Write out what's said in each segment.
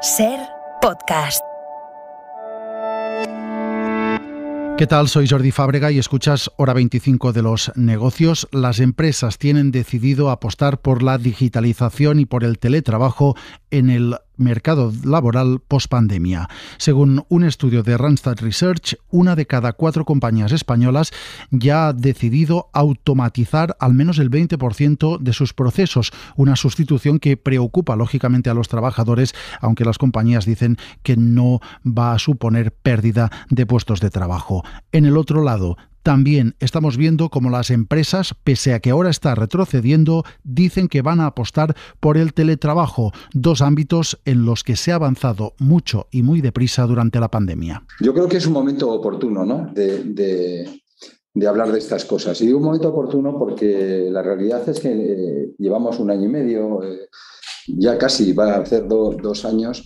SER Podcast. ¿Qué tal? Soy Jordi Fábrega y escuchas Hora 25 de los negocios. Las empresas tienen decidido apostar por la digitalización y por el teletrabajo en el mercado laboral post-pandemia. Según un estudio de Randstad Research, 1 de cada 4 compañías españolas ya ha decidido automatizar al menos el 20% de sus procesos, una sustitución que preocupa lógicamente a los trabajadores, aunque las compañías dicen que no va a suponer pérdida de puestos de trabajo. En el otro lado, también estamos viendo cómo las empresas, pese a que ahora está retrocediendo, dicen que van a apostar por el teletrabajo, dos ámbitos en los que se ha avanzado mucho y muy deprisa durante la pandemia. Yo creo que es un momento oportuno, ¿no?, de hablar de estas cosas. Y digo un momento oportuno porque la realidad es que llevamos 1 año y medio, ya casi va a hacer 2 años,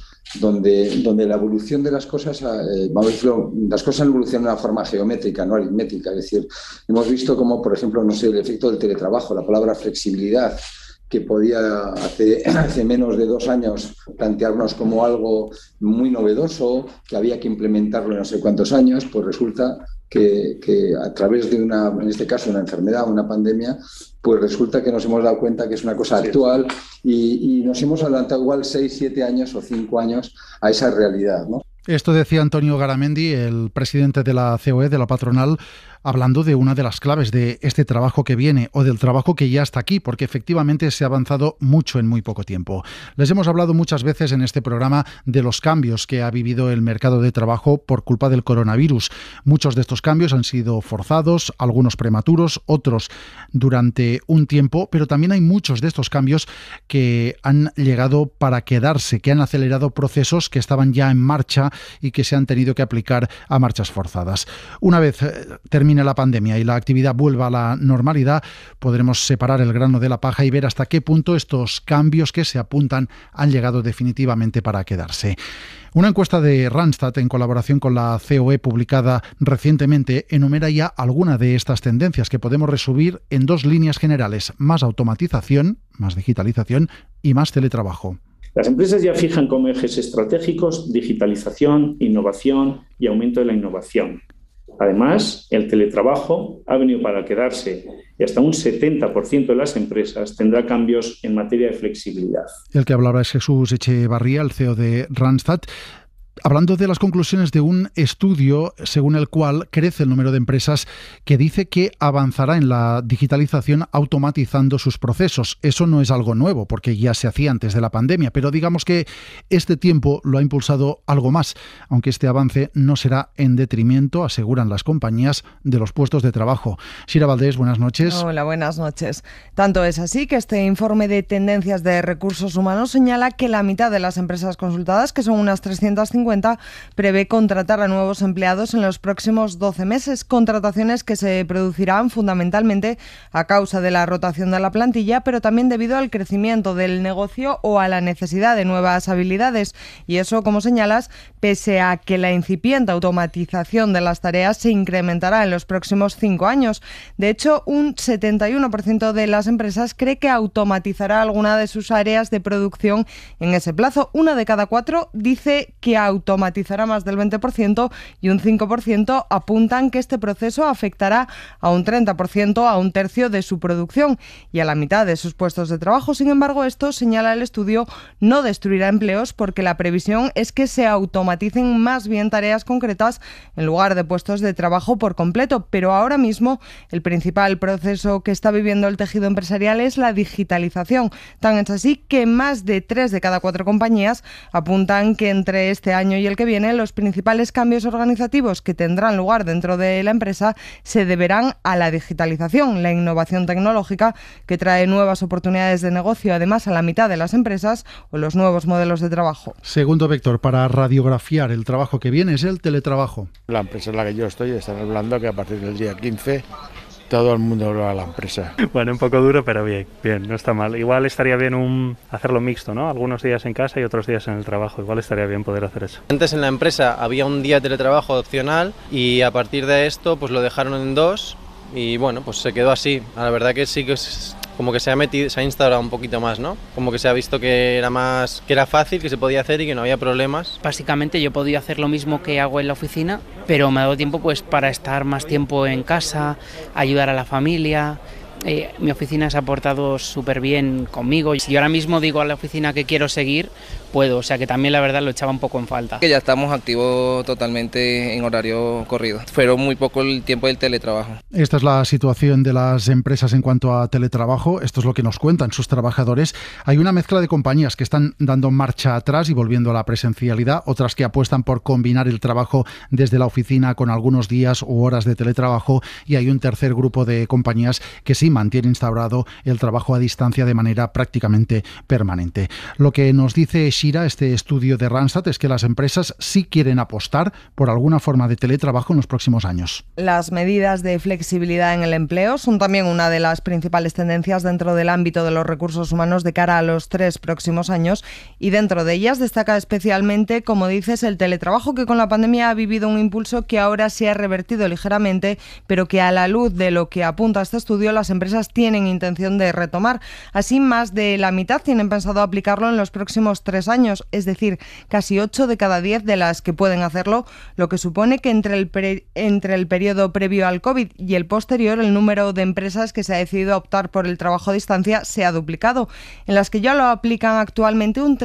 donde la evolución de las cosas, vamos a decirlo, las cosas han evolucionado de una forma geométrica, no aritmética. Es decir, hemos visto como, por ejemplo, no sé, el efecto del teletrabajo, la palabra flexibilidad, que podía hace menos de 2 años plantearnos como algo muy novedoso, que había que implementarlo en no sé cuántos años, pues resulta que a través de en este caso, una enfermedad, una pandemia, pues resulta que nos hemos dado cuenta que es una cosa actual y nos hemos adelantado igual 6, 7 años o 5 años a esa realidad, ¿no? Esto decía Antonio Garamendi, el presidente de la COE, de la patronal, hablando de una de las claves de este trabajo que viene o del trabajo que ya está aquí, porque efectivamente se ha avanzado mucho en muy poco tiempo. Les hemos hablado muchas veces en este programa de los cambios que ha vivido el mercado de trabajo por culpa del coronavirus. Muchos de estos cambios han sido forzados, algunos prematuros, otros durante un tiempo, pero también hay muchos de estos cambios que han llegado para quedarse, que han acelerado procesos que estaban ya en marcha y que se han tenido que aplicar a marchas forzadas. Una vez termine la pandemia y la actividad vuelva a la normalidad, podremos separar el grano de la paja y ver hasta qué punto estos cambios que se apuntan han llegado definitivamente para quedarse. Una encuesta de Randstad, en colaboración con la COE, publicada recientemente, enumera ya alguna de estas tendencias que podemos resumir en 2 líneas generales: más automatización, más digitalización y más teletrabajo. Las empresas ya fijan como ejes estratégicos digitalización, innovación y aumento de la innovación. Además, el teletrabajo ha venido para quedarse y hasta un 70% de las empresas tendrá cambios en materia de flexibilidad. El que hablaba es Jesús Echevarría, el CEO de Randstad, hablando de las conclusiones de un estudio según el cual crece el número de empresas que dice que avanzará en la digitalización automatizando sus procesos. Eso no es algo nuevo, porque ya se hacía antes de la pandemia, pero digamos que este tiempo lo ha impulsado algo más, aunque este avance no será en detrimento, aseguran las compañías, de los puestos de trabajo. Sira Valdés, buenas noches. Hola, buenas noches. Tanto es así que este informe de tendencias de recursos humanos señala que la mitad de las empresas consultadas, que son unas 350, prevé contratar a nuevos empleados en los próximos 12 meses, contrataciones que se producirán fundamentalmente a causa de la rotación de la plantilla, pero también debido al crecimiento del negocio o a la necesidad de nuevas habilidades. Y eso, como señalas, pese a que la incipiente automatización de las tareas se incrementará en los próximos 5 años. De hecho, un 71% de las empresas cree que automatizará alguna de sus áreas de producción en ese plazo. 1 de cada 4 dice que automatizará más del 20% y un 5% apuntan que este proceso afectará a un 30%, a un tercio de su producción y a la mitad de sus puestos de trabajo. Sin embargo, esto, señala el estudio, no destruirá empleos porque la previsión es que se automaticen más bien tareas concretas en lugar de puestos de trabajo por completo. Pero ahora mismo el principal proceso que está viviendo el tejido empresarial es la digitalización. Tan es así que más de 3 de cada 4 compañías apuntan que entre este año y el que viene, los principales cambios organizativos que tendrán lugar dentro de la empresa se deberán a la digitalización, la innovación tecnológica que trae nuevas oportunidades de negocio, además a la mitad de las empresas, o los nuevos modelos de trabajo. Segundo vector para radiografiar el trabajo que viene es el teletrabajo. La empresa en la que yo estoy está hablando que a partir del día 15 todo el mundo va a la empresa. Bueno, un poco duro, pero bien, no está mal. Igual estaría bien hacerlo mixto, ¿no? Algunos días en casa y otros días en el trabajo. Igual estaría bien poder hacer eso. Antes en la empresa había un día de teletrabajo opcional y a partir de esto pues lo dejaron en 2 y bueno, pues se quedó así. La verdad que sí que como que se ha instaurado un poquito más, ¿no? Como que se ha visto que era fácil, que se podía hacer y que no había problemas. Básicamente yo he podido hacer lo mismo que hago en la oficina, pero me ha dado tiempo pues para estar más tiempo en casa, ayudar a la familia. Mi oficina se ha portado súper bien conmigo. Si yo ahora mismo digo a la oficina que quiero seguir, puedo. O sea que también la verdad lo echaba un poco en falta. Que ya estamos activos totalmente en horario corrido. Fueron muy poco el tiempo del teletrabajo. Esta es la situación de las empresas en cuanto a teletrabajo. Esto es lo que nos cuentan sus trabajadores. Hay una mezcla de compañías que están dando marcha atrás y volviendo a la presencialidad, otras que apuestan por combinar el trabajo desde la oficina con algunos días u horas de teletrabajo, y hay un tercer grupo de compañías que sí mantiene instaurado el trabajo a distancia de manera prácticamente permanente. Lo que nos dice Shira, este estudio de Randstad, es que las empresas sí quieren apostar por alguna forma de teletrabajo en los próximos años. Las medidas de flexibilidad en el empleo son también una de las principales tendencias dentro del ámbito de los recursos humanos de cara a los 3 próximos años, y dentro de ellas destaca especialmente, como dices, el teletrabajo, que con la pandemia ha vivido un impulso que ahora se ha revertido ligeramente, pero que a la luz de lo que apunta este estudio, las empresas tienen intención de retomar. Así, más de la mitad tienen pensado aplicarlo en los próximos 3 años, es decir, casi 8 de cada 10 de las que pueden hacerlo, lo que supone que entre el periodo previo al COVID y el posterior, el número de empresas que se ha decidido a optar por el trabajo a distancia se ha duplicado. En las que ya lo aplican actualmente, un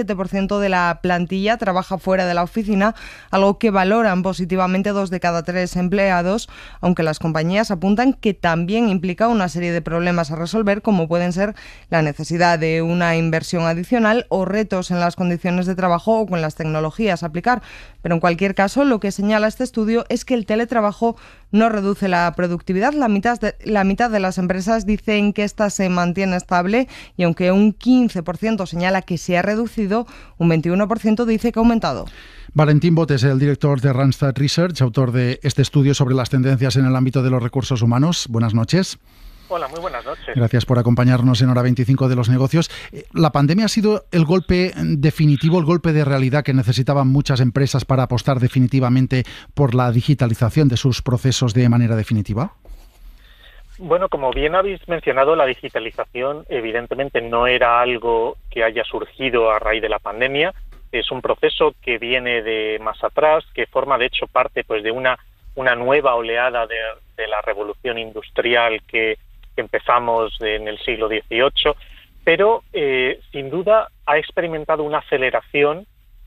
37% de la plantilla trabaja fuera de la oficina, algo que valoran positivamente 2 de cada 3 empleados, aunque las compañías apuntan que también implica una serie de problemas a resolver, como pueden ser la necesidad de una inversión adicional o retos en las condiciones de trabajo o con las tecnologías a aplicar. Pero en cualquier caso, lo que señala este estudio es que el teletrabajo no reduce la productividad. La mitad de las empresas dicen que esta se mantiene estable, y aunque un 15% señala que se ha reducido, un 21% dice que ha aumentado. Valentín Botes, el director de Randstad Research, autor de este estudio sobre las tendencias en el ámbito de los recursos humanos. Buenas noches. Hola, muy buenas noches. Gracias por acompañarnos en Hora 25 de los negocios. ¿La pandemia ha sido el golpe definitivo, el golpe de realidad que necesitaban muchas empresas para apostar definitivamente por la digitalización de sus procesos de manera definitiva? Bueno, como bien habéis mencionado, la digitalización evidentemente no era algo que haya surgido a raíz de la pandemia. Es un proceso que viene de más atrás, que forma de hecho parte pues de una nueva oleada de la revolución industrial que empezamos en el siglo XVIII, pero sin duda ha experimentado una aceleración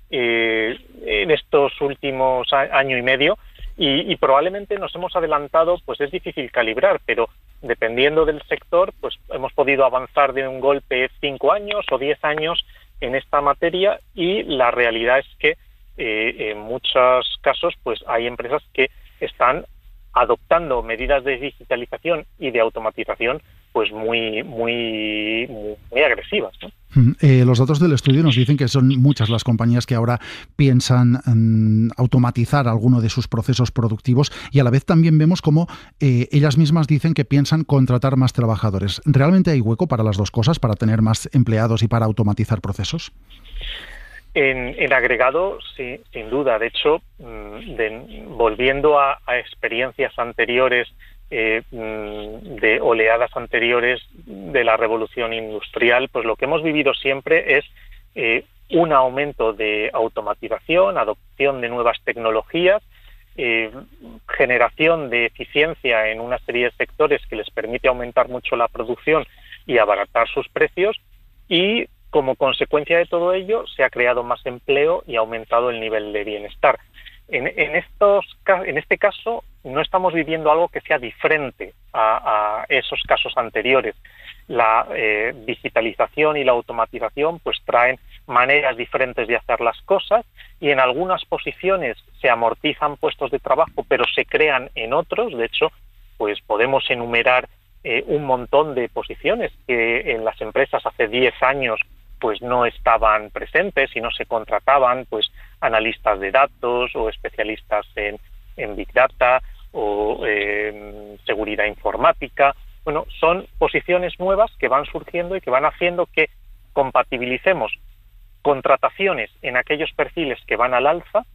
en estos últimos año y medio, y probablemente nos hemos adelantado, pues es difícil calibrar, pero dependiendo del sector, pues hemos podido avanzar de un golpe 5 años o 10 años en esta materia, y la realidad es que en muchos casos pues hay empresas que están adoptando medidas de digitalización y de automatización pues muy agresivas, ¿no? Los datos del estudio nos dicen que son muchas las compañías que ahora piensan automatizar alguno de sus procesos productivos, y a la vez también vemos cómo ellas mismas dicen que piensan contratar más trabajadores. ¿Realmente hay hueco para las dos cosas, para tener más empleados y para automatizar procesos? En agregado, sí, sin duda. De hecho, volviendo a experiencias anteriores, de oleadas anteriores de la revolución industrial, pues lo que hemos vivido siempre es un aumento de automatización, adopción de nuevas tecnologías, generación de eficiencia en una serie de sectores que les permite aumentar mucho la producción y abaratar sus precios, y como consecuencia de todo ello se ha creado más empleo y ha aumentado el nivel de bienestar. En este caso no estamos viviendo algo que sea diferente a esos casos anteriores. La digitalización y la automatización pues traen maneras diferentes de hacer las cosas, y en algunas posiciones se amortizan puestos de trabajo pero se crean en otros. De hecho, pues podemos enumerar un montón de posiciones que en las empresas hace 10 años pues no estaban presentes y no se contrataban, pues analistas de datos o especialistas en Big Data o seguridad informática. Bueno, son posiciones nuevas que van surgiendo y que van haciendo que compatibilicemos contrataciones en aquellos perfiles que van al alza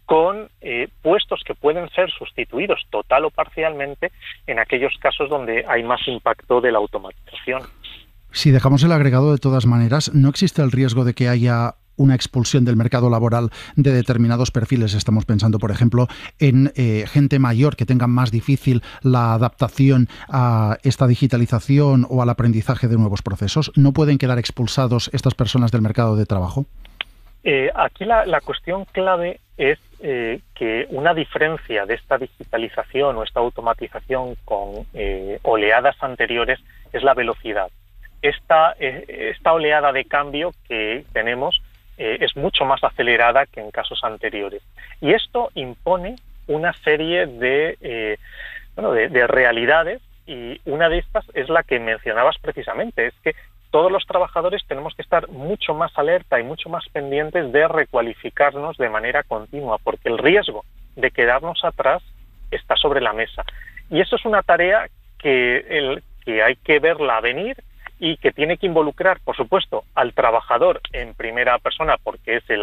con puestos que pueden ser sustituidos total o parcialmente en aquellos casos donde hay más impacto de la automatización. Si dejamos el agregado, de todas maneras, ¿no existe el riesgo de que haya una expulsión del mercado laboral de determinados perfiles? Estamos pensando, por ejemplo, en gente mayor que tenga más difícil la adaptación a esta digitalización o al aprendizaje de nuevos procesos. ¿No pueden quedar expulsados estas personas del mercado de trabajo? Aquí la cuestión clave es que una diferencia de esta digitalización o esta automatización con oleadas anteriores es la velocidad. Esta oleada de cambio que tenemos es mucho más acelerada que en casos anteriores. Y esto impone una serie de realidades, y una de estas es la que mencionabas precisamente, es que todos los trabajadores tenemos que estar mucho más alerta y mucho más pendientes de recualificarnos de manera continua, porque el riesgo de quedarnos atrás está sobre la mesa. Y eso es una tarea que hay que verla venir y que tiene que involucrar, por supuesto, al trabajador en primera persona, porque es el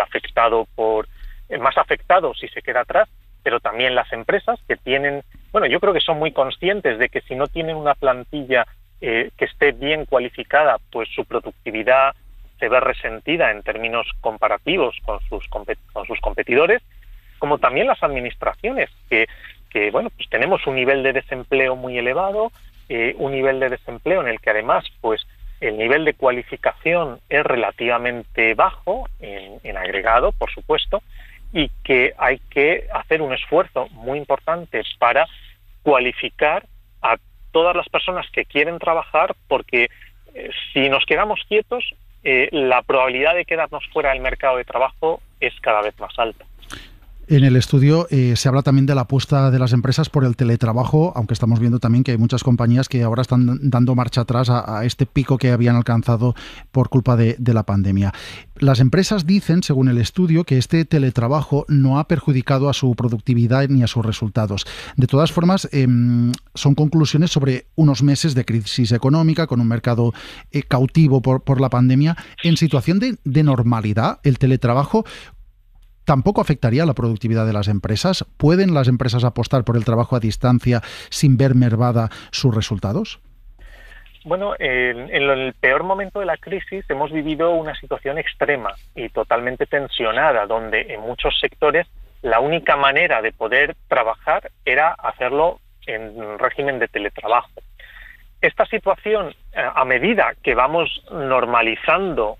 más afectado si se queda atrás, pero también las empresas que tienen, yo creo que son muy conscientes de que si no tienen una plantilla que esté bien cualificada, pues su productividad se ve resentida en términos comparativos con sus competidores, como también las administraciones, que pues tenemos un nivel de desempleo muy elevado, un nivel de desempleo en el que además pues el nivel de cualificación es relativamente bajo en agregado, por supuesto, y que hay que hacer un esfuerzo muy importante para cualificar a todas las personas que quieren trabajar, porque si nos quedamos quietos, la probabilidad de quedarnos fuera del mercado de trabajo es cada vez más alta. En el estudio se habla también de la apuesta de las empresas por el teletrabajo, aunque estamos viendo también que hay muchas compañías que ahora están dando marcha atrás a este pico que habían alcanzado por culpa de la pandemia. Las empresas dicen, según el estudio, que este teletrabajo no ha perjudicado a su productividad ni a sus resultados. De todas formas, son conclusiones sobre unos meses de crisis económica, con un mercado cautivo por la pandemia. En situación de normalidad, el teletrabajo ¿tampoco afectaría la productividad de las empresas? ¿Pueden las empresas apostar por el trabajo a distancia sin ver mermada sus resultados? Bueno, en el peor momento de la crisis hemos vivido una situación extrema y totalmente tensionada, donde en muchos sectores la única manera de poder trabajar era hacerlo en régimen de teletrabajo. Esta situación, a medida que vamos normalizando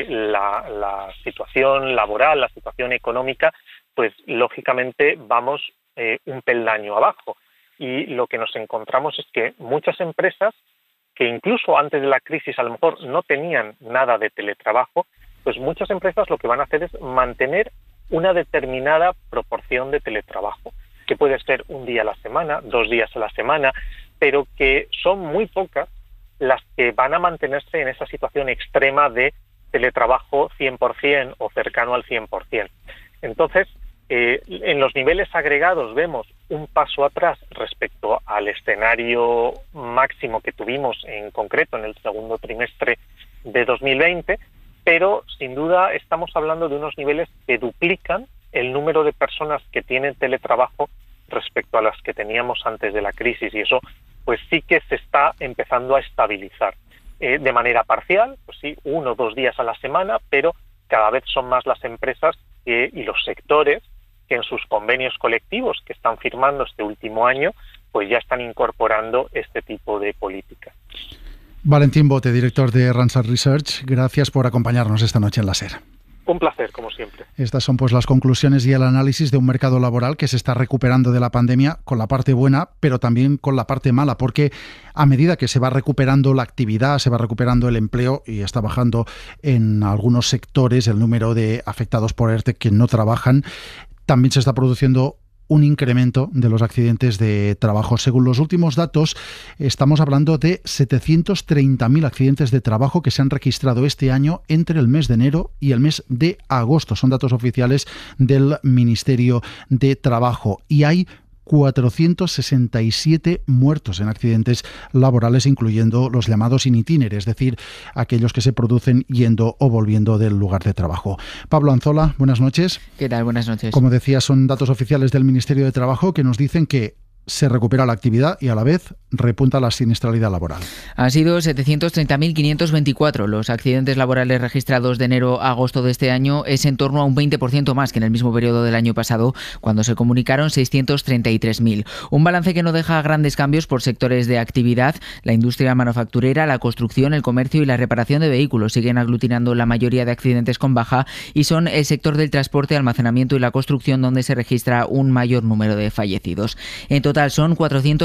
la situación laboral, la situación económica, pues lógicamente vamos un peldaño abajo. Y lo que nos encontramos es que muchas empresas, que incluso antes de la crisis a lo mejor no tenían nada de teletrabajo, pues muchas empresas lo que van a hacer es mantener una determinada proporción de teletrabajo, que puede ser un día a la semana, 2 días a la semana, pero que son muy pocas las que van a mantenerse en esa situación extrema de teletrabajo 100% o cercano al 100%. Entonces, en los niveles agregados vemos un paso atrás respecto al escenario máximo que tuvimos en concreto en el segundo trimestre de 2020, pero sin duda estamos hablando de unos niveles que duplican el número de personas que tienen teletrabajo respecto a las que teníamos antes de la crisis, y eso pues sí que se está empezando a estabilizar de manera parcial, pues sí, 1 o 2 días a la semana, pero cada vez son más las empresas y los sectores que en sus convenios colectivos que están firmando este último año, pues ya están incorporando este tipo de políticas. Valentín Bote, director de Randstad Research, gracias por acompañarnos esta noche en La SER. Un placer, como siempre. Estas son pues las conclusiones y el análisis de un mercado laboral que se está recuperando de la pandemia, con la parte buena, pero también con la parte mala, porque a medida que se va recuperando la actividad, se va recuperando el empleo y está bajando en algunos sectores el número de afectados por ERTE que no trabajan, también se está produciendo un incremento de los accidentes de trabajo. Según los últimos datos, estamos hablando de 730.000 accidentes de trabajo que se han registrado este año entre el mes de enero y el mes de agosto. Son datos oficiales del Ministerio de Trabajo. Y hay 467 muertos en accidentes laborales, incluyendo los llamados in itinere, es decir, aquellos que se producen yendo o volviendo del lugar de trabajo. Pablo Anzola, buenas noches. ¿Qué tal? Buenas noches. Como decía, son datos oficiales del Ministerio de Trabajo que nos dicen que se recupera la actividad y a la vez repunta la siniestralidad laboral. Han sido 730.524 los accidentes laborales registrados de enero a agosto de este año. Es en torno a un 20% más que en el mismo periodo del año pasado, cuando se comunicaron 633.000. Un balance que no deja grandes cambios por sectores de actividad. La industria manufacturera, la construcción, el comercio y la reparación de vehículos siguen aglutinando la mayoría de accidentes con baja, y son el sector del transporte, almacenamiento y la construcción donde se registra un mayor número de fallecidos. En total son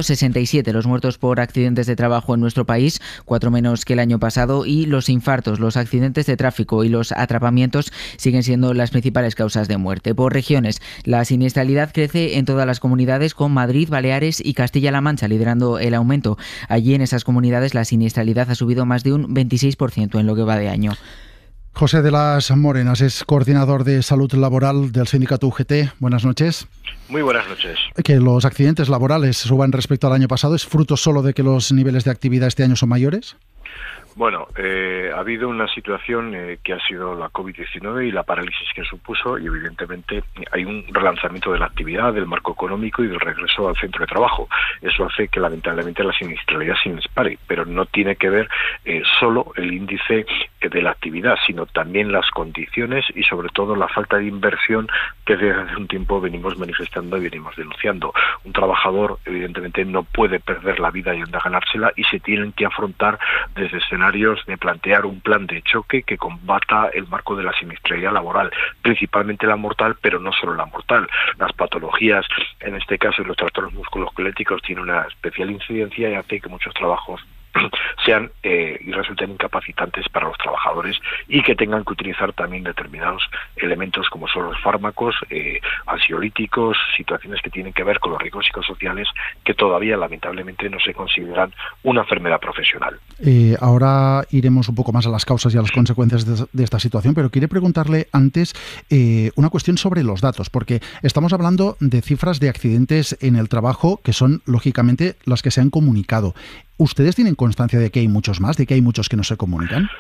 467 los muertos por accidentes de trabajo en nuestro país, 4 menos que el año pasado, y los infartos, los accidentes de tráfico y los atrapamientos siguen siendo las principales causas de muerte. Por regiones, la siniestralidad crece en todas las comunidades, con Madrid, Baleares y Castilla-La Mancha liderando el aumento. Allí, en esas comunidades, la siniestralidad ha subido más de un 26% en lo que va de año. José de las Morenas es coordinador de salud laboral del sindicato UGT. Buenas noches. Muy buenas noches. Que los accidentes laborales suban respecto al año pasado, ¿es fruto solo de que los niveles de actividad este año son mayores? Bueno, ha habido una situación que ha sido la COVID-19 y la parálisis que supuso, y evidentemente hay un relanzamiento de la actividad, del marco económico y del regreso al centro de trabajo. Eso hace que lamentablemente la siniestralidad se dispare, pero no tiene que ver solo el índice de la actividad, sino también las condiciones y sobre todo la falta de inversión que desde hace un tiempo venimos manifestando y venimos denunciando. Un trabajador evidentemente no puede perder la vida y anda a ganársela, y se tienen que afrontar desde escenarios de plantear un plan de choque que combata el marco de la siniestralidad laboral, principalmente la mortal, pero no solo la mortal. Las patologías, en este caso los trastornos musculoesqueléticos, tienen una especial incidencia y hace que muchos trabajos sean y resulten incapacitantes para los trabajadores, y que tengan que utilizar también determinados elementos como son los fármacos, ansiolíticos, situaciones que tienen que ver con los riesgos psicosociales que todavía lamentablemente no se consideran una enfermedad profesional. Ahora iremos un poco más a las causas y a las consecuencias de esta situación, pero quería preguntarle antes una cuestión sobre los datos, porque estamos hablando de cifras de accidentes en el trabajo que son lógicamente las que se han comunicado. ¿Ustedes tienen constancia de que hay muchos más, de que hay muchos que no se comunican?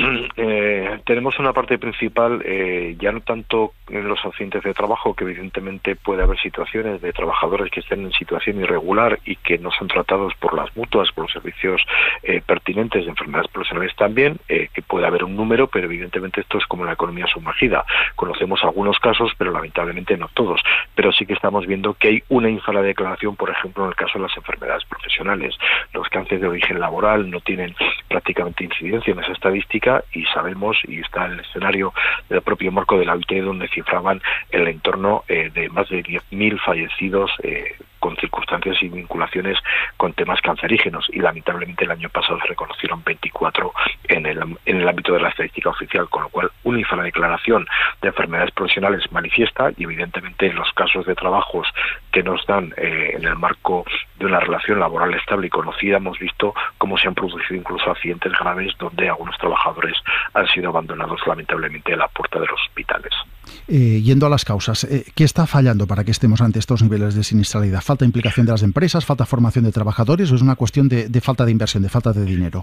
Tenemos una parte principal, ya no tanto en los accidentes de trabajo, que evidentemente puede haber situaciones de trabajadores que estén en situación irregular y que no son tratados por las mutuas, por los servicios pertinentes de enfermedades profesionales también, que puede haber un número, pero evidentemente esto es como la economía sumergida. Conocemos algunos casos, pero lamentablemente no todos. Pero sí que estamos viendo que hay una infradeclaración, por ejemplo, en el caso de las enfermedades profesionales. Los cánceres de origen laboral no tienen prácticamente incidencia en esa estadística, y sabemos, y está el escenario del propio marco de la OIT, donde cifraban el entorno de más de 10.000 fallecidos con circunstancias y vinculaciones con temas cancerígenos, y lamentablemente el año pasado se reconocieron 24 en el ámbito de la estadística oficial, con lo cual una infradeclaración de enfermedades profesionales manifiesta, y evidentemente en los casos de trabajos que nos dan en el marco de una relación laboral estable y conocida, hemos visto cómo se han producido incluso accidentes graves donde algunos trabajadores han sido abandonados lamentablemente a la puerta de los hospitales. Yendo a las causas, ¿qué está fallando para que estemos ante estos niveles de siniestralidad? ¿Falta implicación de las empresas? ¿Falta formación de trabajadores? ¿O es una cuestión de falta de inversión, de falta de dinero?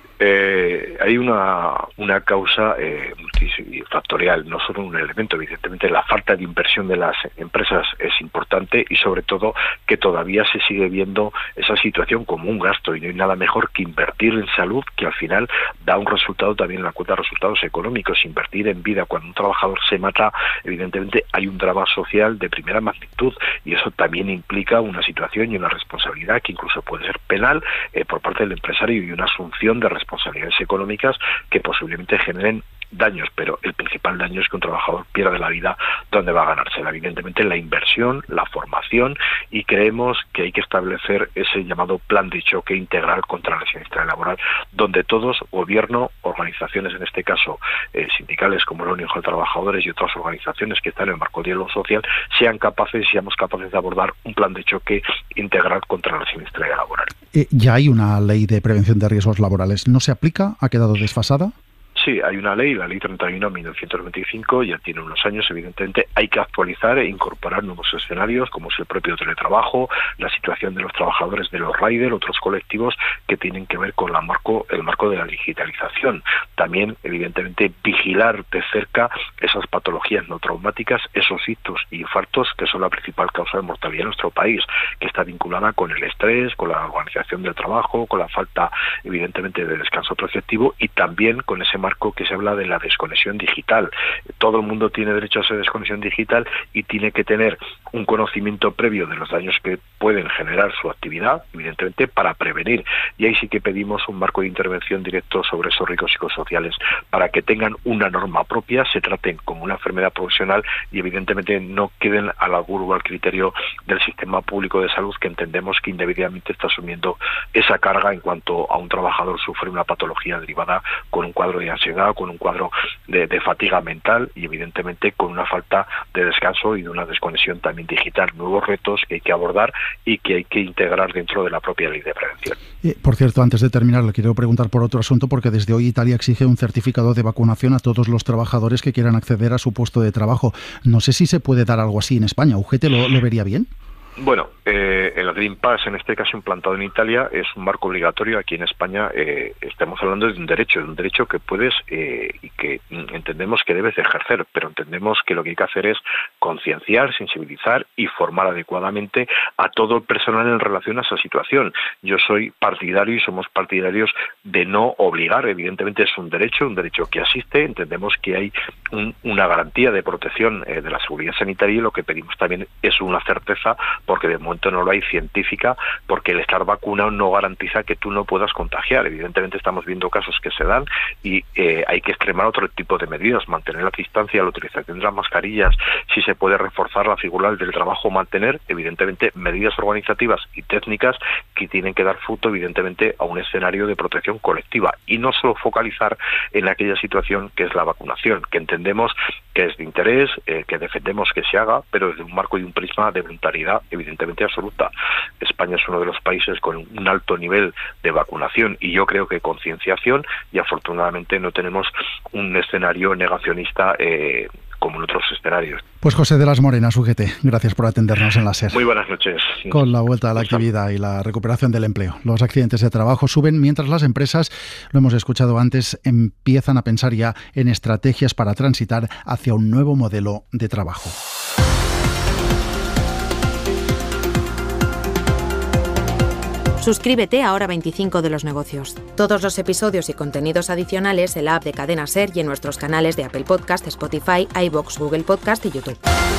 Hay una causa multifactorial, no solo un elemento. Evidentemente la falta de inversión de las empresas es importante, y sobre todo que todavía se sigue viendo esa situación como un gasto, y no hay nada mejor que invertir en salud, que al final da un resultado también en la cuenta de resultados económicos. Invertir en vida. Cuando un trabajador se mata, evidentemente hay un drama social de primera magnitud, y eso también implica una situación y una responsabilidad que incluso puede ser penal por parte del empresario, y una asunción de responsabilidades económicas que posiblemente generen daños, pero el principal daño es que un trabajador pierda la vida donde va a ganársela. Evidentemente la inversión, la formación, y creemos que hay que establecer ese llamado plan de choque integral contra la siniestralidad laboral, donde todos, gobierno, organizaciones en este caso sindicales como la Unión de Trabajadores y otras organizaciones que están en el marco del diálogo social, seamos capaces de abordar un plan de choque integral contra la siniestralidad laboral. Ya hay una ley de prevención de riesgos laborales. ¿No se aplica? ¿Ha quedado desfasada? Sí, hay una ley, la Ley 31/1925, ya tiene unos años, evidentemente hay que actualizar e incorporar nuevos escenarios, como es el propio teletrabajo, la situación de los trabajadores de los riders, otros colectivos que tienen que ver con el marco de la digitalización. También, evidentemente, vigilar de cerca esas patologías no traumáticas, esos ictus y infartos que son la principal causa de mortalidad en nuestro país, que está vinculada con el estrés, con la organización del trabajo, con la falta, evidentemente, de descanso preceptivo y también con ese marco que se habla de la desconexión digital. Todo el mundo tiene derecho a esa desconexión digital y tiene que tener un conocimiento previo de los daños que pueden generar su actividad, evidentemente, para prevenir. Y ahí sí que pedimos un marco de intervención directo sobre esos riesgos psicosociales para que tengan una norma propia, se traten como una enfermedad profesional y evidentemente no queden al albur o al criterio del sistema público de salud, que entendemos que indebidamente está asumiendo esa carga en cuanto a un trabajador sufre una patología derivada con un cuadro de ansiedad, con un cuadro de fatiga mental y evidentemente con una falta de descanso y de una desconexión también digital. Nuevos retos que hay que abordar y que hay que integrar dentro de la propia ley de prevención. Por cierto, antes de terminar, le quiero preguntar por otro asunto, porque desde hoy Italia exige un certificado de vacunación a todos los trabajadores que quieran acceder a su puesto de trabajo. No sé si se puede dar algo así en España. ¿UGT lo vería bien? Bueno, el Green Pass, en este caso implantado en Italia, es un marco obligatorio. Aquí en España estamos hablando de un derecho que puedes y que entendemos que debes ejercer, pero entendemos que lo que hay que hacer es concienciar, sensibilizar y formar adecuadamente a todo el personal en relación a esa situación. Yo soy partidario y somos partidarios de no obligar. Evidentemente es un derecho que asiste. Entendemos que hay una garantía de protección de la seguridad sanitaria y lo que pedimos también es una certeza, porque de momento no lo hay, científica, porque el estar vacunado no garantiza que tú no puedas contagiar. Evidentemente estamos viendo casos que se dan y hay que extremar otro tipo de medidas, mantener la distancia, la utilización de las mascarillas, si se puede reforzar la figura del trabajo, mantener evidentemente medidas organizativas y técnicas que tienen que dar fruto evidentemente a un escenario de protección colectiva y no solo focalizar en aquella situación que es la vacunación, que entendemos que es de interés, que defendemos que se haga, pero desde un marco y un prisma de voluntariedad evidentemente absoluta. España es uno de los países con un alto nivel de vacunación y yo creo que concienciación, y afortunadamente no tenemos un escenario negacionista como en otros escenarios. Pues José de las Morenas, UGT, gracias por atendernos en la SER. Muy buenas noches. Con la vuelta a la actividad y la recuperación del empleo, los accidentes de trabajo suben mientras las empresas, lo hemos escuchado antes, empiezan a pensar ya en estrategias para transitar hacia un nuevo modelo de trabajo. Suscríbete a Hora 25 de los negocios. Todos los episodios y contenidos adicionales en la app de Cadena SER y en nuestros canales de Apple Podcast, Spotify, iVoox, Google Podcast y YouTube.